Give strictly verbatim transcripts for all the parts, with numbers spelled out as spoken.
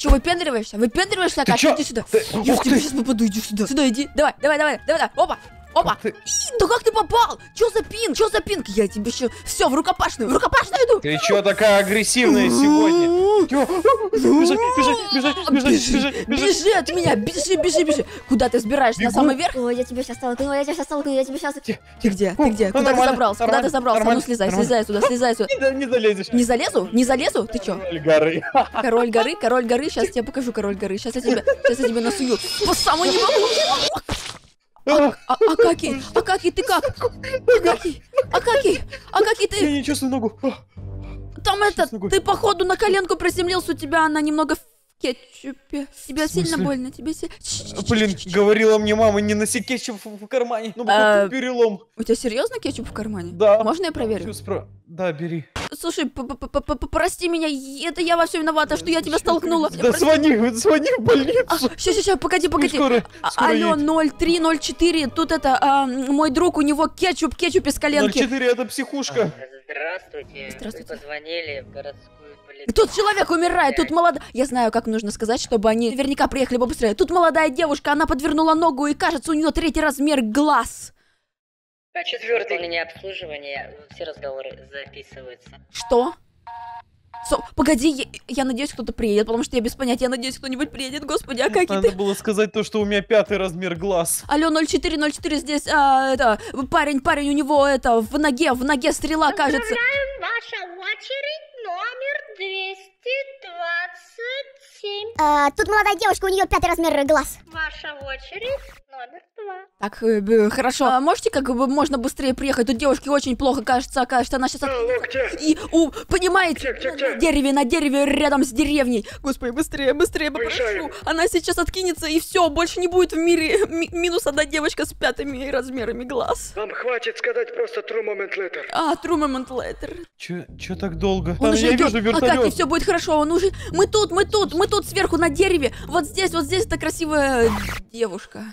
Че, выпендриваешься? Выпендриваешься, Акакий? Иди сюда. Ты... Я в тебя сейчас попаду, иди сюда. Сюда иди. Давай, давай, давай, давай, давай. Опа. Опа! Ты... И, да как ты попал? Чё за пинг? Чё за пинг? Я тебе еще... Все, в рукопашную, в рукопашную иду! Ты чё такая агрессивная сегодня? Бежи, бежи, бежи, бежи, бежи, бежи. Бежи от меня, бежи, бежи, бежи. Куда ты собираешься? На самый верх? Ой, я тебя сейчас столкну, я тебя сейчас столкну, я тебя сейчас... Ты где? Ты где? Куда ты забрался? Куда ты забрался? Ну слезай, слезай сюда, слезай сюда. Не залезешь. Не залезу? Не залезу? Ты чё? Король горы. Король горы, король горы. Сейчас я тебе покажу король горы. Сейчас я тебе, сейчас я тебе насую. По самому не могу. А, а, Акакий, Акакий, ты как? Акакий, Акакий, Акакий, Я ты... не чувствую ногу. Там это, ты походу на коленку приземлился, у тебя она немного в кетчупе. Тебе сильно больно, тебе сильно... Блин, говорила мне мама, не носи кетчуп в кармане. Ну, А, перелом. У тебя серьезно кетчуп в кармане? Да. Можно я проверю? Всё спро- Да, бери. Слушай, прости меня, это я во всем виновата, что я тебя столкнула. Да звони, звони в больницу. Сейчас, сейчас, погоди, погоди. Скоро, А, скоро Алло, едь. ноль три ноль четыре, тут это, а, мой друг, у него кетчуп, кетчуп из ноль коленки. четыре это психушка. Здравствуйте. Здравствуйте. Вы позвонили в городскую полицию. Тут человек умирает, тут молодая... Я знаю, как нужно сказать, чтобы они наверняка приехали побыстрее. Тут молодая девушка, она подвернула ногу, и кажется, у нее третий размер глаз. А четвертый выполнение обслуживания. Все разговоры записываются. Что? Со... Погоди, я, я надеюсь, кто-то приедет, потому что я без понятия. Я надеюсь, кто-нибудь приедет. Господи, а как Надо это? было сказать то, что у меня пятый размер глаз. Алло, ноль четыре ноль четыре здесь, а, это, парень, парень, у него это, в ноге, в ноге стрела, кажется. Ваша очередь номер двести двадцать семь. А, тут молодая девушка, у нее пятый размер глаз. Ваша очередь номер два. Так, э, б- хорошо. А можете как бы можно быстрее приехать? Тут девушке очень плохо, кажется, кажется, она сейчас... Алло, где? И, у, понимаете, Где, где, где? на дереве, на дереве рядом с деревней. Господи, быстрее, быстрее, попрошу. Выезжаем. Она сейчас откинется, и все, больше не будет в мире ми- минус одна девочка с пятыми размерами глаз. Вам хватит сказать просто true moment later. А, true moment later. Чё, чё так долго? Он Там уже я идет. вижу А как, и вертолет. все будет хорошо. Он уже... Мы тут, мы тут, мы тут сверху на дереве. Вот здесь, вот здесь эта красивая девушка.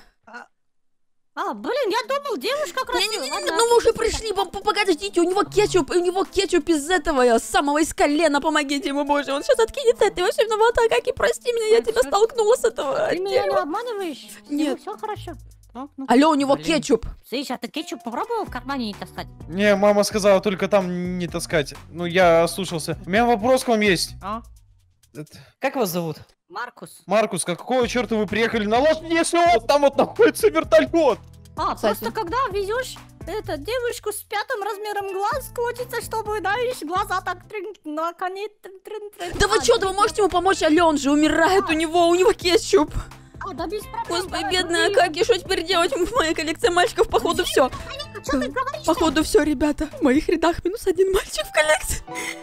А, блин, я думал, девушка красивая. Не-не-не, ну вы уже пришли, п- п- погодите, у него кетчуп, у него кетчуп из этого, э, самого из колена, помогите ему, боже, он сейчас откинется, и ты вообще виновата, как и прости меня, я тебя столкнула с этого Ты меня не дерева. обманываешь? Нет. Все хорошо. Ну, ну. Алло, у него Блин. кетчуп. Слышь, а ты кетчуп попробовал в кармане не таскать? Не, мама сказала только там не таскать. Ну, я ослушался. У меня вопрос к вам есть. А? Это- Как вас зовут? Маркус. Маркус, какого черта вы приехали на лошади, если у вас там вот находится вертолет? А, Кстати. просто когда везешь это, девушку с пятым размером глаз, хочется, чтобы, знаешь, глаза так трин, на коне трин, трин, трин. Да вы А, что, да вы можете ему помочь, Алло, он же умирает, у него, у него кетчуп. А, да без проблем. Господи, давай, бедная убей. Акаки, что теперь делать? Моя коллекция мальчиков, походу, все. Что ты говоришь? Походу, все, ребята, в моих рядах минус один мальчик в коллекции.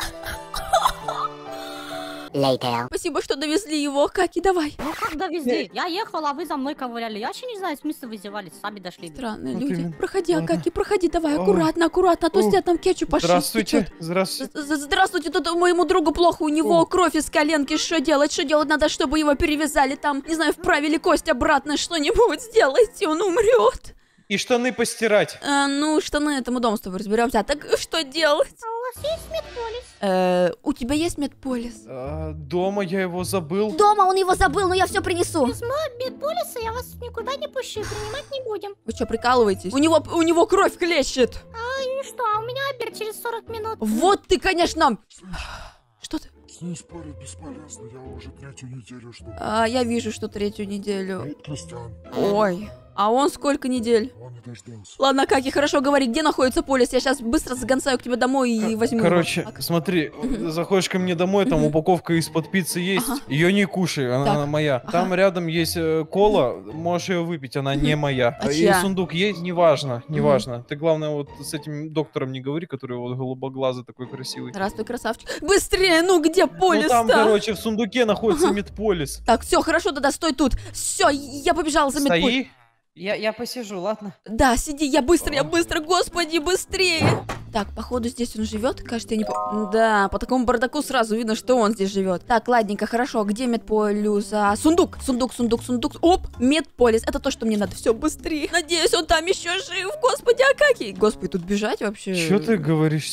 Later. Спасибо, что довезли его, Акаки, давай. Ну как довезли? Я ехала, а вы за мной ковыряли. Я вообще не знаю, смысл вызывали, сами дошли. Странные Вот люди. именно. Проходи, Ладно. Акаки, проходи, давай, О. аккуратно, аккуратно, а то О. с тебя там кетчуп пошли. Здравствуйте. Здравствуйте. З- Здравствуйте, тут моему другу плохо, у него О. кровь из коленки, что делать? Что делать надо, чтобы его перевязали там, не знаю, вправили кость обратно, что-нибудь сделайте, он умрет. И штаны постирать. Э, ну, штаны этому дому с тобой разберемся. А так что делать? А у вас есть медполис? Э, у тебя есть медполис? А, дома я его забыл. Дома он его забыл, но я все принесу. Без медполиса я вас никуда не пущу, принимать не будем. Вы что, прикалываетесь? У него, у него кровь хлещет. И что, а у меня обед через сорок минут. Вот ты, конечно... Что ты? С ней спорить бесполезно, я уже третью неделю жду. А, я вижу, что третью неделю. Вот Кристиан, Ой, а он сколько недель? он не дождался. Ладно, Каки, хорошо говори, где находится полис? Я сейчас быстро загонцаю к тебе домой и возьму. Короче, его. Так. смотри, Мгм. заходишь ко мне домой, там Мгм. упаковка из-под пиццы есть. Ага. Ее не кушай, она, Так. она моя. Там рядом есть э, кола, можешь ее выпить, она не моя. А И чья? сундук есть, неважно, неважно. Ты главное вот с этим доктором не говори, который вот голубоглазый такой красивый. Здравствуй, красавчик. Быстрее, ну где Ну полис-то? там, короче, в сундуке находится Ага. медполис. Так, все, хорошо, тогда стой тут. Все, я побежала за медполис. Стои. Я, я посижу, ладно? Да, сиди, я быстро, я быстро, господи, быстрее. Так, походу здесь он живет, кажется, я не по... Да, по такому бардаку сразу видно, что он здесь живет. Так, ладненько, хорошо, где медполис? А, сундук, сундук, сундук, сундук. Оп, медполис, это то, что мне надо. Все, быстрее. Надеюсь, он там еще жив, господи, Акакий. Господи, тут бежать вообще... Что ты говоришь? С-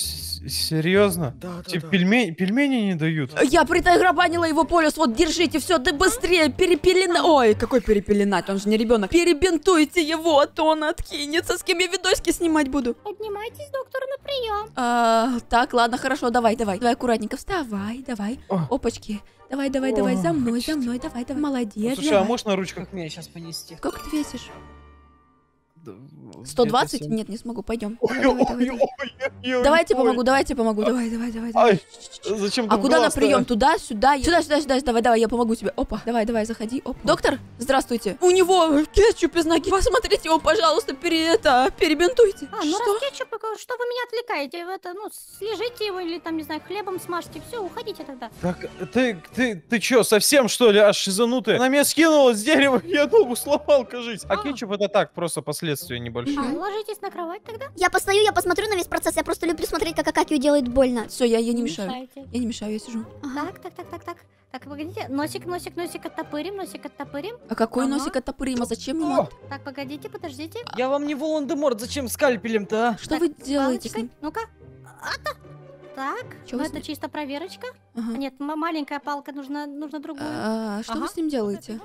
Серьезно? Да, да, Типа да. пельмени, пельмени не дают? Я притаграбанила его полюс, вот держите, все, да быстрее, перепелена... Ой, какой перепеленать, он же не ребенок. Перебинтуйте его, а то он откинется, с кем я видосики снимать буду. Поднимайтесь, доктор, на прием. А, так, ладно, хорошо, давай, давай. Давай аккуратненько, вставай, давай. О. Опачки. Давай, давай, давай, за мной, за мной, давай, давай. Молодец, Слушай, а давай. можешь на ручках? Как меня сейчас понести? Сколько ты весишь? Да, сто двадцать? где-то семь. Нет, не смогу, пойдем. Ой, Давай, давай, ой, давай. ой, ой, ой, Давайте ой. помогу, давайте помогу, давай, давай, давай, давай. Ай, зачем А ты в куда на глаз-то? прием? Туда, сюда, сюда, сюда, сюда, давай, давай, я помогу тебе. Опа, давай, давай, заходи. Оп. Доктор, здравствуйте. У него кетчуп из ноги. Посмотрите его, пожалуйста, пере, это, перебинтуйте. А, ну Что? раз кетчуп, что вы меня отвлекаете? Вы это, ну, слежите его или там, не знаю, хлебом смажьте. Все, уходите тогда. Так, ты, ты, ты чё, совсем что ли, аж шизанутая? Она меня скинула с дерева, я ногу сломал, кажись. А А. кетчуп это так, просто последствия небольшие. А, ложитесь на кровать тогда. Я постою, я посмотрю на весь процесс. Я просто люблю смотреть, как Акакию делает больно. Все, я, я не мешаю. Мешаете. Я не мешаю, я сижу. Так, так, так, так, так. Так, погодите. Носик, носик, носик оттопырим, носик оттопырим. А какой Ага. носик оттопырим? А зачем ему? О, Так, погодите, подождите. Я вам не Волан-де-Морт, зачем скальпелем-то, а? Что Так, вы делаете с палочкой. ним? Ну-ка. А-то. Так, Чё ну вы с это ним? чисто проверочка. Ага. Нет, м- маленькая палка, нужна, нужно другую. А, что вы Ага. с ним делаете?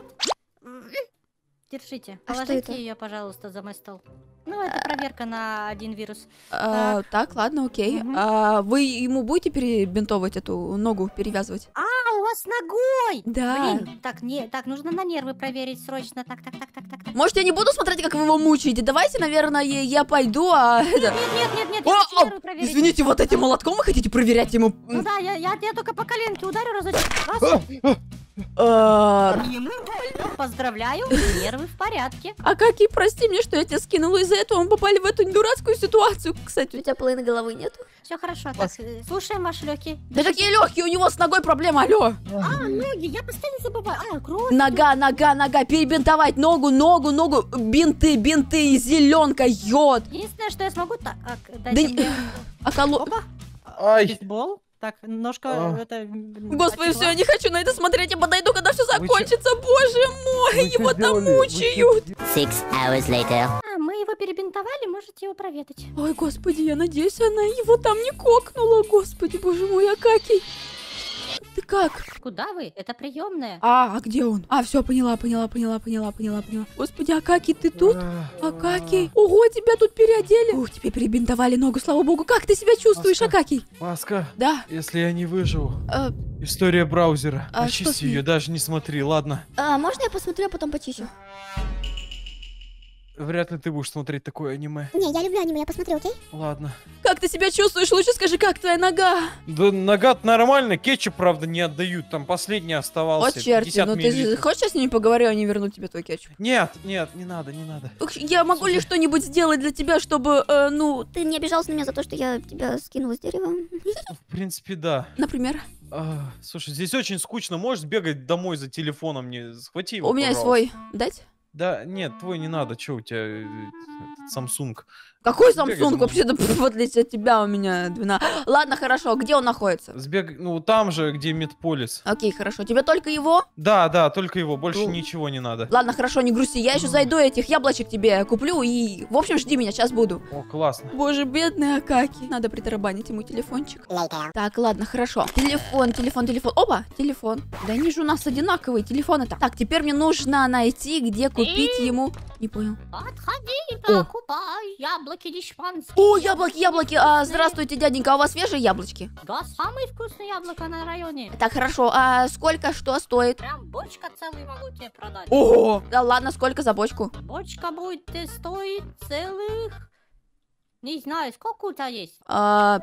Держите. А что Положите это? ее, пожалуйста, за мой стол. Ну, это проверка на один вирус. А, так, ладно, окей. Мгм. А вы ему будете перебинтовывать эту ногу, перевязывать? А, у вас ногой! Да. Блин, так, не, так, нужно на нервы проверить срочно. Так, так, так, так, так. так. Может, я не буду смотреть, как вы его мучаете? Давайте, наверное, я, я пойду, а... это- Нет, нет, нет, нет, О, я хочу о, нервы проверить. извините, вот этим молотком вы хотите проверять ему? Ну да, я, я, я только по коленке ударю разочек. Раз. А, Поздравляю, нервы в порядке. а как и прости мне, что я тебя скинула, из-за этого мы попали в эту дурацкую ситуацию. Кстати, У тебя половины головы нету? Все хорошо, так, э, слушаем ваши легкие. да какие легкие, у него с ногой проблема, алло. А, ноги, я постоянно забываю. А, кровь. Нога, нога, нога, перебинтовать ногу, ногу, ногу, бинты, бинты, зеленка, йод. Единственное, что я смогу, так, а, Да дайте не- мне. А коло... Опа, Ай, бейсбол. Так, ножка, А. это... Господи, все, я не хочу на это смотреть, я подойду, когда все Вы чё- закончится, боже мой, Вы чё его там сделали? Вы мучают. Six hours later. А, мы его перебинтовали, можете его проведать. Ой, господи, я надеюсь, она его там не кокнула, господи, боже мой, Акакий. Ты как? Куда вы? Это приемная. А, а где он? А, все, поняла, поняла, поняла, поняла, поняла, поняла. Господи, Акакий, ты тут? Акакий. Ого, тебя тут переодели. Ух, тебе перебинтовали ногу, слава богу. Как ты себя чувствуешь, Ласка. Акакий? Ласка, Да. если я не выживу, А, история браузера. А что с Очисти ней? ее, даже не смотри, ладно. А, можно я посмотрю, а потом почищу? Вряд ли ты будешь смотреть такое аниме. Не, я люблю аниме, я посмотрю, окей? Ладно. как ты себя чувствуешь? Лучше скажи, как твоя нога? Да нога нормально, кетчуп, правда, не отдают. Там последний оставался. О, черти, пятьдесят ну ты же миллилитров. хочешь, я с ними поговорю, они вернут тебе твой кетчуп? Нет, нет, не надо, не надо. Ух, я могу ли что-нибудь сделать для тебя, чтобы, э, ну, Ты не обижался на меня за то, что я тебя скинула с дерева? Ну, в принципе, да. например? А, слушай, здесь очень скучно. Можешь бегать домой за телефоном мне? Схвати его, У меня есть пожалуйста. свой. Дать? Да, нет, твой не надо. Че у тебя э, этот Samsung? Какой Бегай Samsung? домой. Вообще-то, в отличие от тебя, у меня двенадцать. Ладно, хорошо, где он находится? Сбег, ну там же, где Медполис. Окей, хорошо. Тебе только его? Да, да, только его, больше Ну. ничего не надо. Ладно, хорошо, не грусти. Я еще зайду, этих яблочек тебе куплю и... В общем, жди меня, сейчас буду. О, классно. Боже, бедный Акаки. Надо притарабанить ему телефончик. Так, ладно, хорошо. Телефон, телефон, телефон. Опа, телефон. Да они же у нас одинаковые телефоны-то. Так, теперь мне нужно найти, где купить ему... Не понял. Подходи, О. покупай яблоки дешманские. О, яблоки, яблоки. А, здравствуйте, дяденька, а у вас свежие яблочки? Да, самые вкусные яблока на районе. Так, хорошо. А сколько что стоит? Прям бочка целый могу тебе продать. Ого! Да ладно, сколько за бочку? Бочка будет э, стоить целых... Не знаю, сколько у тебя есть? А...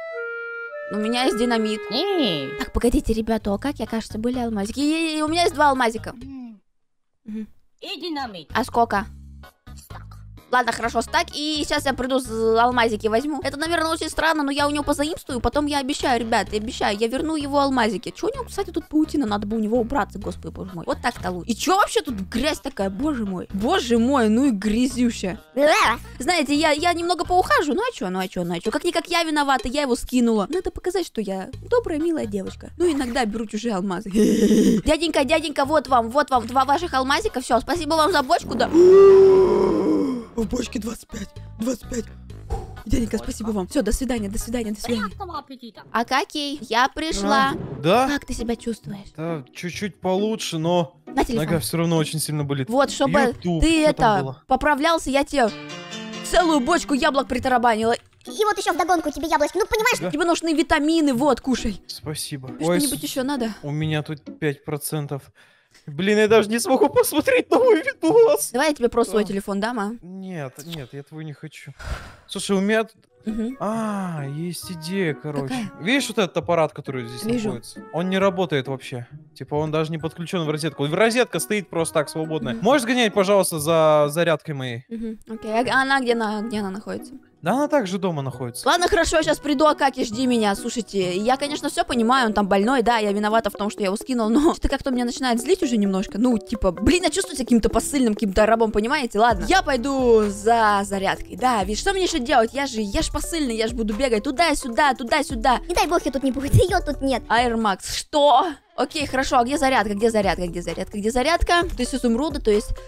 У меня есть динамит. Не. Так, погодите, ребята, а как я, кажется, были алмазики? И- и у меня есть два алмазика. Мгм. И динамит. А сколько? Стак. Ладно, хорошо, стак, и сейчас я приду с алмазики возьму. Это, наверное, очень странно, но я у него позаимствую, потом я обещаю, ребят, я обещаю, я верну его алмазики. Чё у него, кстати, тут паутина, надо бы у него убраться, господи, боже мой. Вот так-то лучше. И чё вообще тут грязь такая, боже мой? Боже мой, ну и грязющая. Знаете, я, я немного поухажу, ну а чё, ну а чё, ну а чё? Как-никак я виновата, я его скинула. Надо показать, что я добрая, милая девочка. Ну, иногда беру чужие алмазы. Дяденька, дяденька, вот вам, вот вам два ваших алмазика, все, спасибо вам за бочку, да. В бочке двадцать пять, двадцать пять. Дяденька, спасибо вам. Все, до свидания, до свидания, до свидания. Приятного аппетита. Акакий, я пришла. Да? Как ты себя чувствуешь? Да, чуть-чуть получше, но На телефон. нога все равно очень сильно болит. Вот, чтобы YouTube, ты что там это было? поправлялся, я тебе целую бочку яблок притарабанила. И вот еще вдогонку тебе яблочки. Ну, понимаешь? Да. Тебе нужны витамины, вот, кушай. Спасибо. Тебе Ой, что-нибудь с- еще надо? У меня тут пять процентов. Блин, я даже не смогу посмотреть новый видос. Давай я тебе просто свой Да. телефон дам, а? Нет, нет, я твой не хочу. Слушай, у меня тут... Мгм. А, есть идея, короче. Какая? Видишь вот этот аппарат, который здесь Вижу. находится? Он не работает вообще. Типа он даже не подключен в розетку. Розетка стоит просто так свободная. Мгм. Можешь сгонять, пожалуйста, за зарядкой моей? Мгм, окей. А она где, она где она находится? Да она также дома находится. Ладно, хорошо, я сейчас приду, Акаки, жди меня. Слушайте, я, конечно, все понимаю, он там больной, да, я виновата в том, что я его скинул, но что-то как-то меня начинает злить уже немножко. Ну, типа, блин, я чувствую себя каким-то посыльным, каким-то рабом, понимаете? Ладно, я пойду за зарядкой. Да, ведь что мне еще делать? Я же, я ж посыльный, я ж буду бегать туда-сюда, туда-сюда. Не дай бог, ее тут не будет. Ее тут нет. Air Max, что? Окей, хорошо, а где зарядка, где зарядка, где зарядка, где зарядка? То есть изумруды, то есть...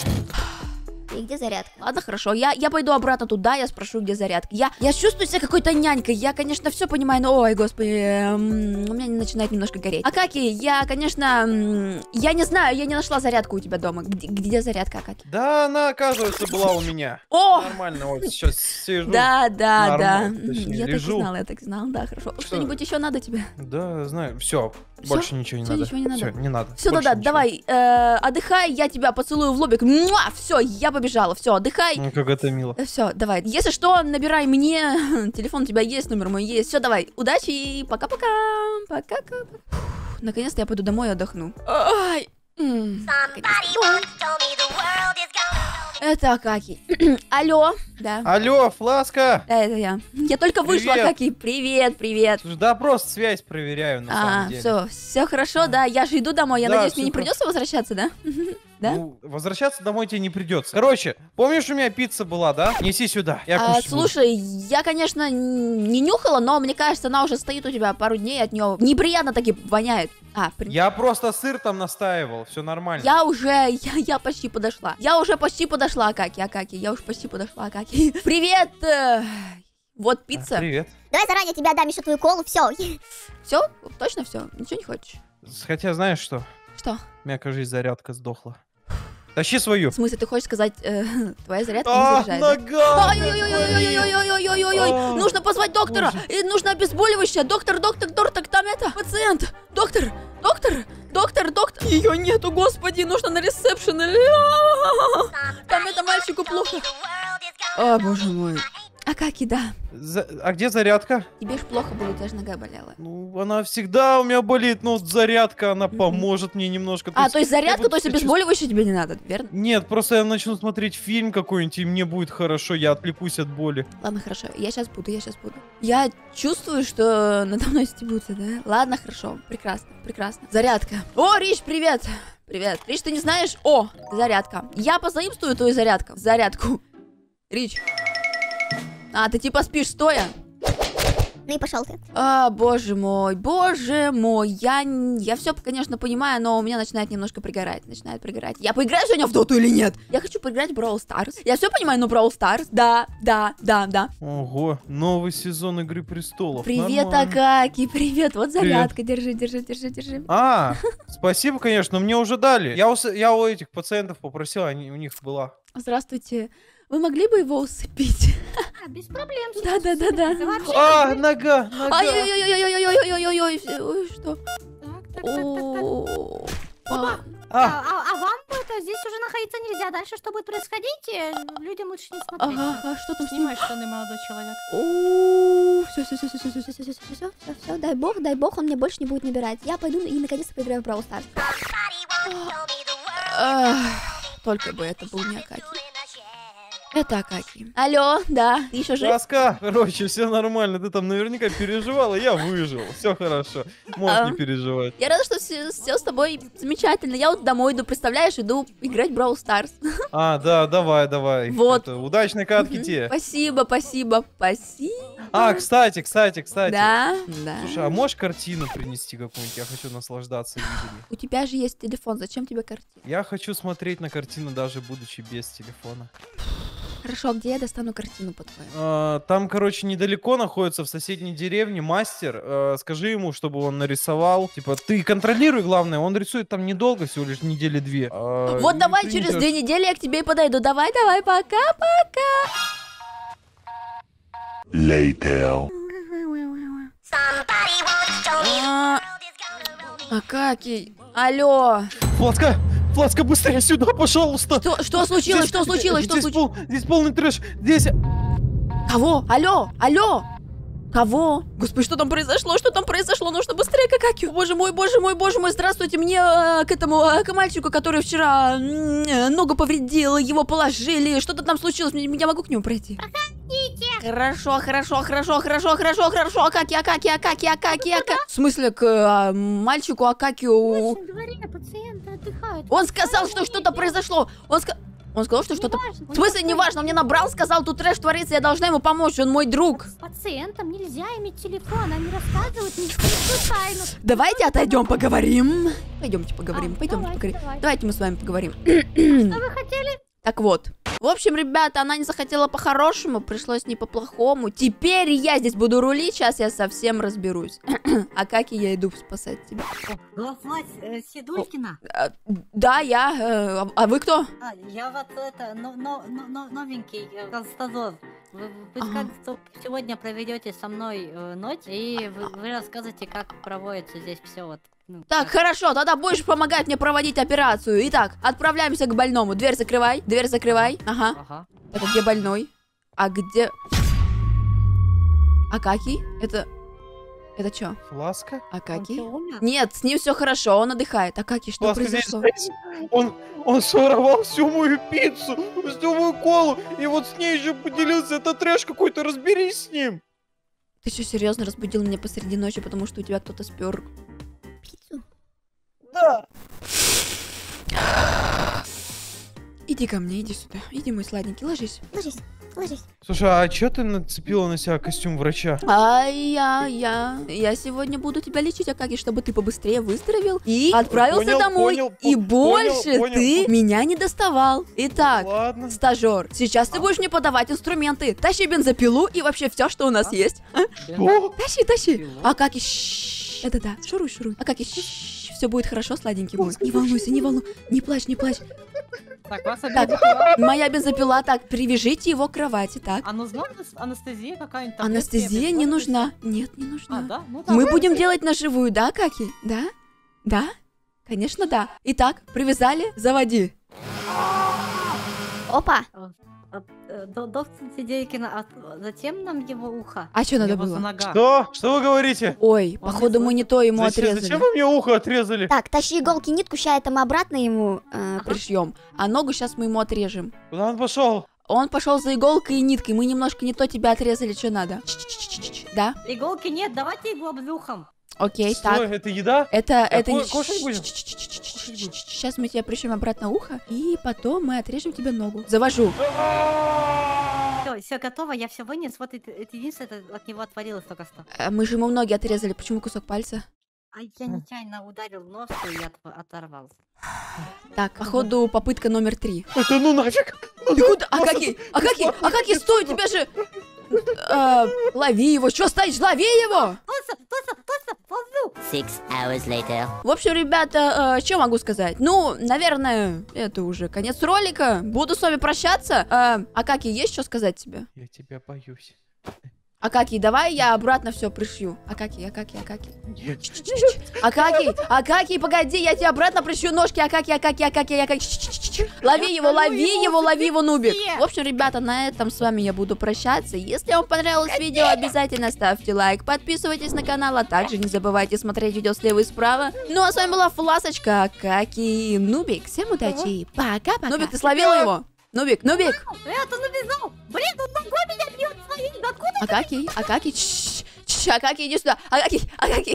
И где зарядка? Ладно, хорошо, я, я пойду обратно туда, я спрошу, где зарядка. Я, я чувствую себя какой-то нянькой, я, конечно, все понимаю, но, ой, господи, эм, у меня начинает немножко гореть. Акаки, я, конечно, м, я не знаю, я не нашла зарядку у тебя дома. Где, где зарядка, Акаки? Да, она, оказывается, была у меня. О! Нормально, вот сейчас сижу. Да, да, да. нормально, точнее, Я так и лежу. знала, я так и знала, да, хорошо. Что? Что-нибудь еще надо тебе? Да, знаю. Все, Всё? больше ничего не Всё, надо. ничего не надо? Всё, не надо. Все, Больше да, да, ничего. давай, э, отдыхай, я тебя поцелую в лобик. Все, я побежала, все, отдыхай. Ну, как это мило. Все, давай. Если что, набирай мне. Телефон у тебя есть, номер мой есть. Все, давай. Удачи и пока-пока. Пока-пока. Фух, наконец-то я пойду домой и отдохну. Ай. М, наконец-то. Это Акаки. Алло. Да. Алло, Фласка! Да, это я. Я только вышла, Привет. Акаки. Привет, привет. Слушай, да, просто связь проверяю, на А, самом деле. все, все хорошо, да. Я же иду домой. Я Да, надеюсь, всё мне не про- придется возвращаться, да? Да? Ну, возвращаться домой тебе не придется. Короче, помнишь, у меня пицца была, да? Неси сюда. Я А, кушать буду. слушай, я, конечно, н- не нюхала, но мне кажется, она уже стоит у тебя пару дней, от нее неприятно таки воняет. А, при- Я просто сыр там настаивал, все нормально. я уже, я, я почти подошла. Я уже почти подошла, Акаки, Акаки, я уже почти подошла, Акаки. Привет! э, Вот А, пицца. привет. Давай заранее тебе отдам еще твою колу. Все. Все? Точно все? Ничего не хочешь? Хотя, знаешь что? Что? У меня, кажется, зарядка сдохла. Тащи свою. В смысле, ты хочешь сказать, э, твоя зарядка не А, заряжает, да? нога! Ой-ой-ой-ой-ой-ой-ой-ой-ой-ой-ой, А. нужно позвать доктора, и нужно обезболивающее, доктор, доктор, доктор, там это, пациент, доктор, доктор, доктор, доктор, ее нету, господи, нужно на ресепшн, там это мальчику плохо. О, боже мой. А как и да, За- А где зарядка? тебе ж плохо было, у тебя же нога болела. Ну, она всегда у меня болит, но вот зарядка, она Мгм. поможет мне немножко. А, то есть я зарядка, вот то есть чувствую- обезболивающее тебе не надо, верно? Нет, просто я начну смотреть фильм какой-нибудь, и мне будет хорошо, я отвлекусь от боли. Ладно, хорошо, я сейчас буду, я сейчас буду. Я чувствую, что надо мной стебутся, да? Ладно, хорошо, прекрасно, прекрасно. Зарядка. О, Рич, привет! Привет. Рич, ты не знаешь? О, зарядка. Я позаимствую твою зарядку. Зарядку. Рич. А, ты типа спишь стоя? Ну и пошел ты. А, боже мой, боже мой. Я, н- я все, конечно, понимаю, но у меня начинает немножко пригорать. Начинает пригорать. Я поиграю сегодня в доту или нет? Я хочу поиграть в Brawl Stars. Я все понимаю, но Brawl Stars. Да, да, да, да. Ого, новый сезон Игры Престолов. Привет, Нормально. Акаки, привет. Вот зарядка. Держи, держи, держи, держи. А, спасибо, конечно, но мне уже дали. Я у, с- я у этих пациентов попросил, они, у них была. Здравствуйте. Вы могли бы его усыпить? А, без проблем. Да, да, да, да. Это вообще- А, нога, нога. Ой-ой-ой-ой-ой-ой-ой-ой-ой-ой, что? Так, так, так, так, так. О, А, А, а- а вам это здесь уже находиться нельзя. Дальше что будет происходить, э, людям лучше не смотреть. ага, ага, что там с ним? Снимай штаны, молодой человек. О, все, все, все, все, все, все, Все, все, все, все, все, все, дай бог, дай бог, он мне больше не будет набирать. Я пойду и наконец-то поиграю в Brawl Stars. Только бы это был не Акаки. Это Акаки. Алло, да, ты еще жив? Ласка, короче, все нормально. Ты там наверняка переживала, я выжил. Все хорошо. Можешь А. не переживать. Я рада, что все, с тобой замечательно. Я вот домой иду, представляешь, иду играть в Brawl Stars. А, да, давай, давай. Вот. Это, удачной катки тебе. Спасибо, спасибо, спасибо. А, кстати, кстати, кстати. Да, да. Слушай, а можешь картину принести какую-нибудь? Я хочу наслаждаться видами. У тебя же есть телефон, зачем тебе картина? Я хочу смотреть на картину, даже будучи без телефона. Хорошо, а где я достану картину, по-твоему? А, там, короче, недалеко находится, в соседней деревне, мастер. А, скажи ему, чтобы он нарисовал. Типа, ты контролируй, главное, он рисует там недолго, всего лишь недели две. А, Вот и давай ты через идёшь. две недели я к тебе и подойду. Давай, давай, пока-пока. Later. А, Акакий, алло. Фласка, Фласка, быстрее сюда, пожалуйста. Что, что случилось, Здесь- что случилось, что здесь случилось? пол- здесь полный трэш. Здесь... Кого? Алло, алло. Кого? Господи, что там произошло? Что там произошло? Нужно быстрее к Акакию. Боже мой, боже мой, боже мой, здравствуйте. Мне э, к этому, э, к мальчику, который вчера м, э, ногу повредил, его положили. Что-то там случилось, мне- я могу к нему пройти? Хорошо, хорошо, хорошо, хорошо, хорошо, хорошо. Акаки, Акаки, Акаки, Акаки, Акаки. В смысле, к э, мальчику Акакию... В дворе пациенты отдыхают. Он сказал, что что-то произошло. Он сказал... Он сказал, что что-то... Неважно, В смысле, неважно, он мне набрал, сказал, тут трэш творится, я должна ему помочь, он мой друг. С пациентом нельзя иметь телефон, они рассказывают никакую тайну. Давайте отойдем, поговорим. Пойдемте поговорим, А, пойдемте давай, поговорим. давай. Давайте мы с вами поговорим. Что вы хотели? Так вот. В общем, ребята, она не захотела по-хорошему, пришлось не по-плохому. Теперь я здесь буду рулить, сейчас я совсем разберусь. А как и я иду спасать тебя? Глава э, Сидулькина. А, Да, я. э, А а вы кто? А, я вот это, но, но, но- но- новенький э, Константин. Вы, вы Ага. сказали, что сегодня проведете со мной э, ночь, и вы, вы расскажете, как проводится здесь все вот. ну, Так, как. хорошо, тогда будешь помогать мне проводить операцию. Итак, отправляемся к больному. Дверь закрывай, дверь закрывай. Ага. Ага. Это где больной? А где... Акакий? Это... Это чё? Фласка? Он Акакий? что, умер? Нет, с ним все хорошо, он отдыхает. Акакий, что Фласка здесь, произошло? здесь. Он, он своровал всю мою пиццу, всю мою колу, и вот с ней еще поделился. Это трэш какой-то, разберись с ним. Ты что, серьезно разбудил меня посреди ночи, потому что у тебя кто-то спер? Пиццу. Да. Иди ко мне, иди сюда. Иди, мой сладенький, ложись. Ложись, ложись. Слушай, а чё ты нацепила на себя костюм врача? А я, я, я сегодня буду тебя лечить, Акакий, чтобы ты побыстрее выздоровел и отправился Понял, домой. понял, и по- больше понял, понял. ты меня не доставал. Итак, Ладно. стажер, сейчас ты будешь мне подавать инструменты. Тащи бензопилу и вообще все, что у нас есть. А? Что? Тащи, тащи. Пилу? Акакий, щшш. Это да, шуруй, шуруй. Акакий, щшш. Все будет хорошо, сладенький мой. Не волнуйся, не волнуйся. Не плачь, не плачь. Так, вас Так, обидела. моя бензопила, так, привяжите его к кровати, так. А нужна анес- анестезия какая-нибудь? таблетки, Анестезия не обезболивающие? нужна. Нет, не А, нужна. да? Ну, Мы давай. будем делать на живую, да, Каки? Да? Да? Конечно, да. Итак, привязали, заводи. Опа. А, э, до- Доктор Сидейкина, а зачем нам его ухо? А что надо Его за было? нога. Что? Что вы говорите? Ой, Он походу не мы не то ему Зачем, отрезали. зачем вы мне ухо отрезали? Так, тащи иголки, нитку, ща это мы обратно ему... э, при- Пришьем. А ногу сейчас мы ему отрежем. Куда он пошел? Он пошел за иголкой и ниткой. Мы немножко не то тебя отрезали, что надо. Ч-ч-ч-ч-ч. Да? Иголки нет, давайте иглу облюхом. Окей, Что, так. это еда? Это, это ко- не... кушать будем? Сейчас мы тебя прищем обратно ухо, и потом мы отрежем тебе ногу. Завожу. Все, все готово, я все вынес. Вот это, это единственное, это от него отвалилось только что. А мы же ему ноги отрезали. Почему кусок пальца? А я нечаянно ударил нос и от- оторвался. Так, походу, попытка номер три. Это ну нафиг. Ты куда? А какие? А какие? А какие? Стой, у тебя же... А, лови его. Что стоишь? Лови его! Точно, точно, точно, ловлю. Six hours later. В общем, ребята, что могу сказать? Ну, наверное, это уже конец ролика. Буду с вами прощаться. А, Акакий, есть что сказать тебе? Я тебя боюсь. Акакий, давай я обратно все пришью. Акакий, Акакий, Акакий. Нет. Акакий, Акакий, погоди, я тебе обратно пришью ножки. Акакий, Акакий, Акакий, Акакий. Лови его, лови его, лови его, Нубик. В общем, ребята, на этом с вами я буду прощаться. Если вам понравилось видео, обязательно ставьте лайк, подписывайтесь на канал, а также не забывайте смотреть видео слева и справа. Ну, а с вами была Фласочка, Акакий и Нубик. Всем удачи и пока-пока. Нубик, ты словила его? Нубик, Нубик. Это навязал. Блин, он ногой меня бьет своей. Откуда? Акакий, Акакий, чш, чш, Акакий, иди сюда. Акакий, Акакий.